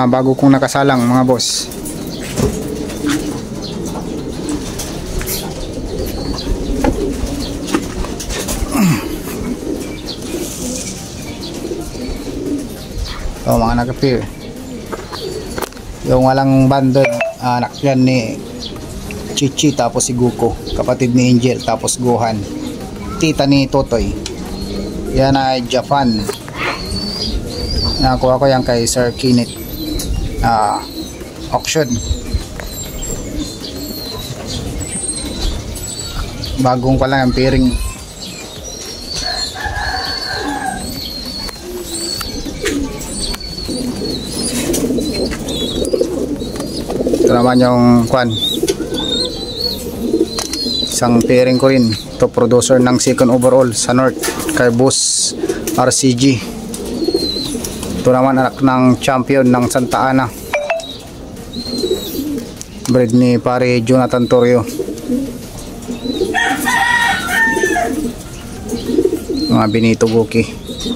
na bago kong nakasalang mga boss. So mga nag-appear, yung walang banded, anak yan ni Chichi tapos si Guko, kapatid ni Angel tapos Gohan, tita ni Totoy. Yan ay Japan, nakuha ko yan kay Sir Kenneth, auction. Bagong pa lang ang pairing. Ito naman yung kwan, isang pairing ko rin. Ito producer ng second overall sa North kay Boss RCG. Ito naman anak ng champion ng Santa Ana, breed ni pare Jonathan Torrio. Mga Benito Guki.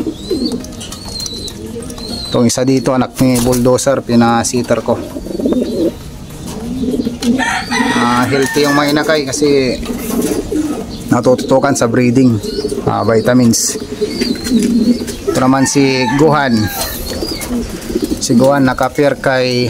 Itong isa dito anak ni Bulldozer, pinasitter ko. Healthy yung mga inakay kasi natututukan sa breeding, vitamins. Ito naman si Gohan. Si Gohan naka-pair kay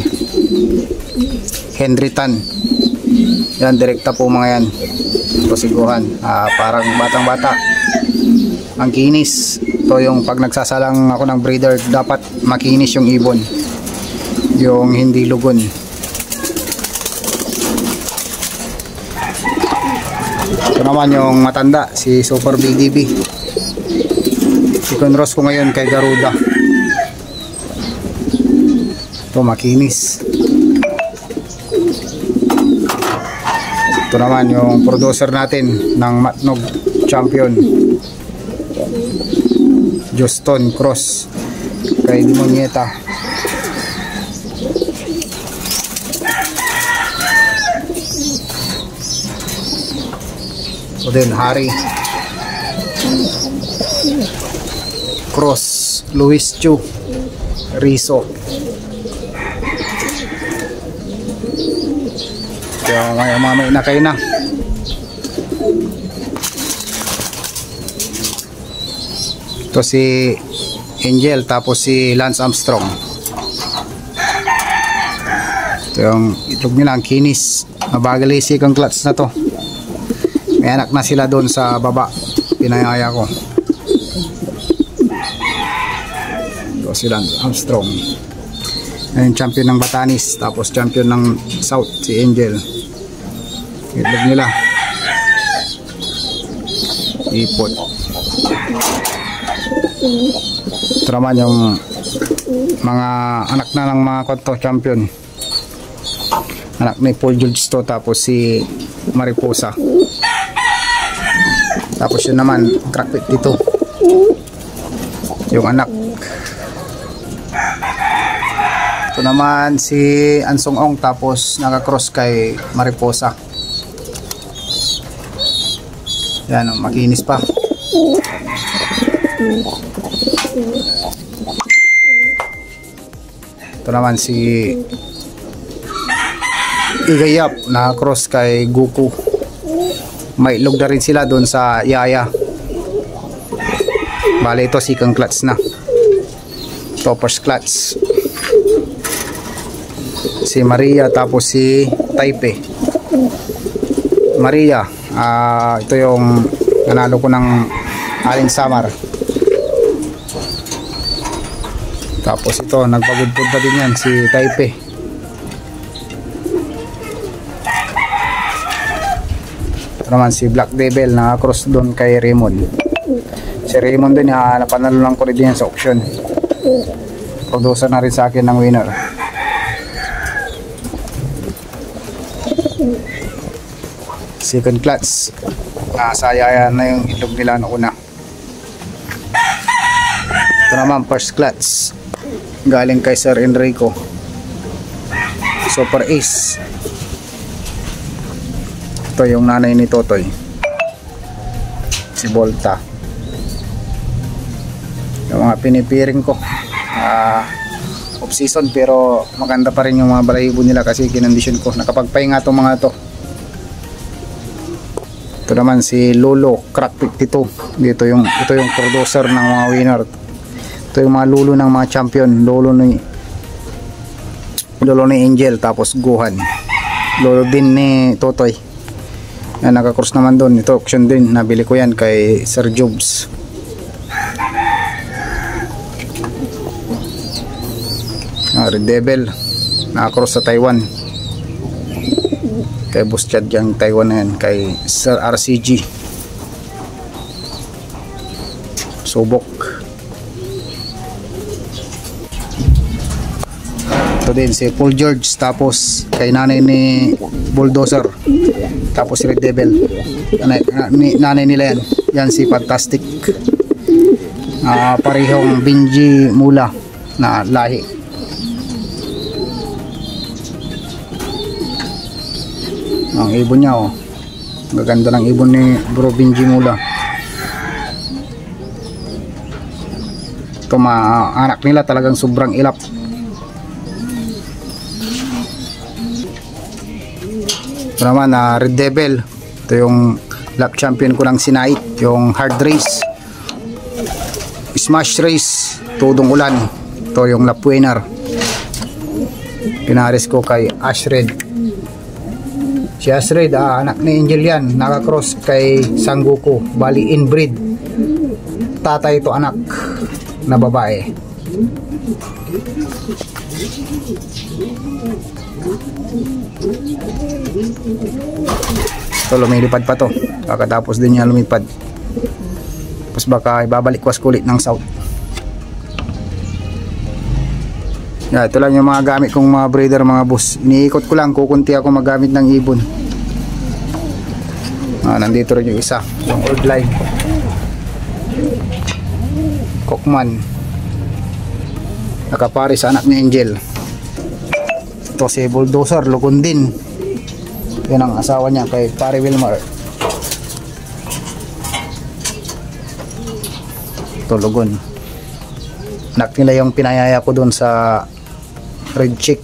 Henry Tan. Yan, direkta po mga yan. Ito si Gohan, parang batang bata, ang kinis. Ito yung pag nagsasalang ako ng breeder, dapat makinis yung ibon, yung hindi lugon. Ito naman yung matanda, si Super BDB. Second roast ko ngayon kay Garuda. Ito makinis. Ito naman yung producer natin ng Matnog champion, Juston Cross kay Dimonieta. O din Hari Cross Luis Chu Riso. Kaya may na kayo na. Ito si Angel tapos si Lance Armstrong. Ito yung itlog nila, ang kinis. Mabagalisi kang clutch na to. May anak na sila doon sa baba, pinayaya ko. Ito si Lance Armstrong, ayun, champion ng Batanes tapos champion ng South si Angel. Itlog nila ipot. Ito naman yung mga anak na ng mga konto champion, anak ni Paul George to tapos si Mariposa. Tapos yun naman crackpit dito, yung anak. Ito naman si Ansong Ong tapos nakakross kay Mariposa. Yan, makinis pa. Ito naman si Igayap na cross kay Goku. May itlog na rin sila doon sa Yaya. Bale ito second clutch na. Ito first clutch. Si Maria tapos si Taipei. Maria, ito yung nanalo ko ng Alin Samar. Tapos ito nagpagudpud na din yan si Taipei. Ito naman si Black Devil na cross doon kay Raymond. Si Raymond din, napanalo lang ko rin din sa auction. Producer na rin sa akin ng winner. Second clutch, nasaya na yung itlog nila na una. Ito naman first clutch, galing kay Sir Enrico, Super Ace. Ito yung nanay ni Totoy, si Volta. Yung mga pinipiring ko, off season, pero maganda pa rin yung mga balahibo nila kasi kinondisyon ko. Nakapagpahinga tong mga to. Ito naman si Lolo Crack 52. Ito yung producer ng mga winner. Ito yung mga lulo ng mga champion. Lolo ni Angel, tapos Guhan. Lolo din ni Totoy. Yan, naka-cross naman doon. Ito auction din, nabili ko yan kay Sir Jobs. Red Devil, naka-cross sa Taiwan kay Boss Chad yung Taiwan na yan, kay Sir RCG. Subok. Ito din si Paul George, tapos kay nanay ni Bulldozer, tapos si Red Devil, nanay nila yan. Yan si Fantastic, parehong Benji Mula na lahi. Ang ibon niya, oh, gaganda ng ibon ni Bro Benji Mula. Ito mga anak nila talagang sobrang ilap. Ito naman Red Devil. Ito yung lap champion ko ng Sinait, yung hard race, smash race, tudong ulan. Ito yung lap winner. Pinaris ko kay Ashred. Si Ashred, anak ni Angel yan, nakakross kay Sangoku, bali inbreed. Tatay ito anak na babae. Ito lumilipad pa to, kakatapos din niya lumipad. Tapos baka ibabalik was kulit ng south. Yeah, ito lang yung mga gamit kong mga breeder, mga boss. Iniikot ko lang, kukunti ako magamit ng ibon. Nandito rin yung isa, yung old line Cockman, nakapari sa anak ni Angel. Ito si Bulldozer, Lugon din. Yan ang asawa niya kay Pare Wilmar. Ito Lugon, anak nila yung pinayaya ko doon sa Red Chick.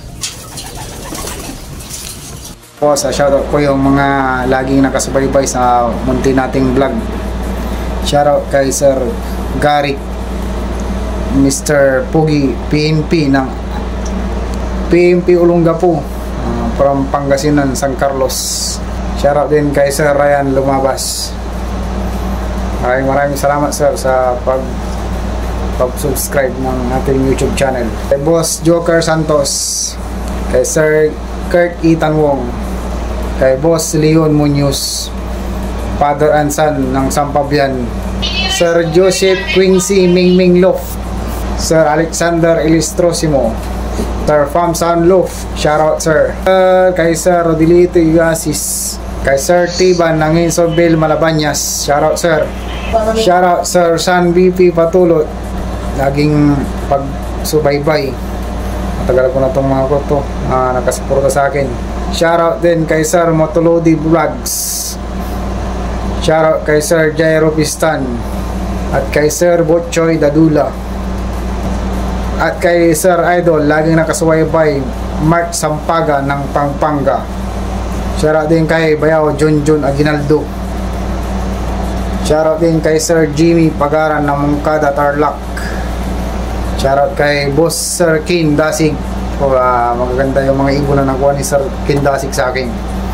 Po, sa shoutout ko yung mga laging nakasubaybay sa munti nating vlog. Shoutout kay Sir Gary, Mr. Pugi PNP ng PNP Olongapo, from Pangasinan, San Carlos. Shoutout din kay Sir Ryan Lumabas. Maraming salamat sir sa pag-subscribe ng ating YouTube channel. Kay Boss Joker Santos, kay Sir Kurt Ethan Wong, kay Boss Leon Munoz, Father and Son ng Sampabian, Sir Joseph Quincy Mingming Lof, Sir Alexander Elistrosimo, Sir Fam San Lof, shoutout sir. Kay Sir Rodilito Igasis, kay Sir Tiban ng Insobel Malabanyas, shoutout sir. Shoutout Sir San BP Patulot, laging pagsubaybay. Matagal ko na itong mga to, nakasuporta sa akin. Shoutout din kay Sir Motolodi Vlogs, shoutout kay Sir Jairo Pistan, at kay Sir Botchoy Dadula, at kay Sir Idol, laging nakasubaybay, Mark Sampaga ng Pampanga. Shoutout din kay Bayaw Junjun Aguinaldo. Shoutout din kay Sir Jimmy Pagaran ng Mungkada Tarlac. Shoutout kay Boss Sir Kin Dasig. Magaganda yung mga ibon na nakuha ni Sir Kin Dasig sa akin.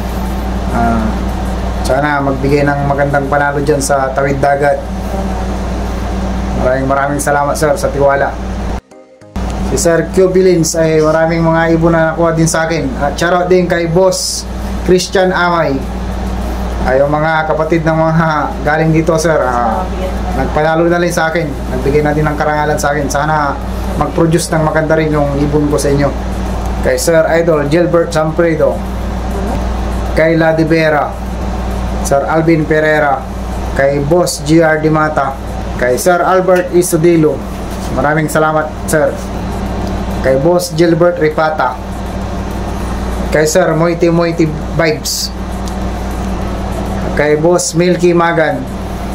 Sana magbigay ng magandang panalo dyan sa Tawid Dagat. Maraming salamat sir sa tiwala. Si Sir Q Billins ay maraming mga ibon na nakuha din sa akin. At shoutout din kay Boss Christian Amay. Yung mga kapatid ng mga galing dito sir, nagpanalo na rin sa akin, nagbigay na din ng karangalan sa akin. Sana mag-produce ng maganda rin yung ibon ko sa inyo. Kay Sir Idol Gilbert Sampredo, kay Ladi Vera, Sir Alvin Pereira, kay Boss GR Dimata, kay Sir Albert Isodilo, maraming salamat sir. Kay Boss Gilbert Ripata, kay Sir Moiti Vibes, kay Boss Milky Magan,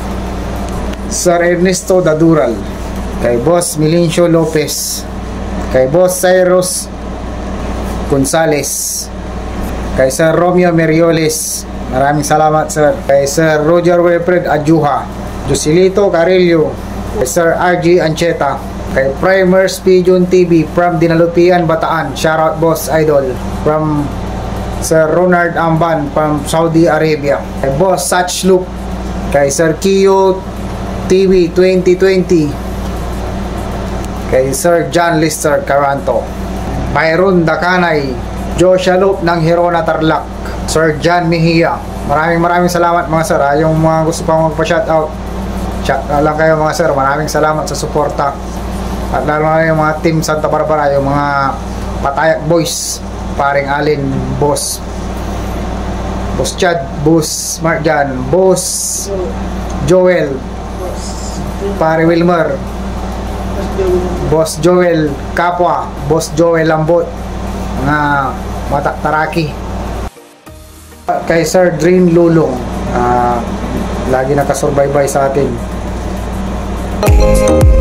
Sir Ernesto Dadural, kay Boss Milincio Lopez, kay Boss Cyrus Gonzales, kay Sir Romeo Merioles, maraming salamat sir, kay Sir Roger Wilfred Adjuha, Joselito Carillo, kay Sir RG Ancheta, kay Primers Pigeon TV from Dinalupian, Bataan, shoutout Boss Idol, from Sir Ronald Amban from Saudi Arabia, kay Boss Satch Loop, kay Sir Kiyo TV 2020, kay Sir John Lister Caranto, Byron Dakanay, Joshua Loop ng Hirona Tarlac, Sir John Mejia. Maraming salamat mga sir. Yung mga gusto pang magpa-shoutout, shout lang kayo mga sir. Maraming salamat sa suporta. At lalo na yung mga team Santa Barbara, yung mga Patayak Boys, paring Alin, Boss Chad, Boss Marjan, Boss Joel, pare Wilmer, Boss Joel Kapwa, Boss Joel Lambot, mga Taraki, kay Sir Dream Lulong, lagi nakasurbaybay sa atin.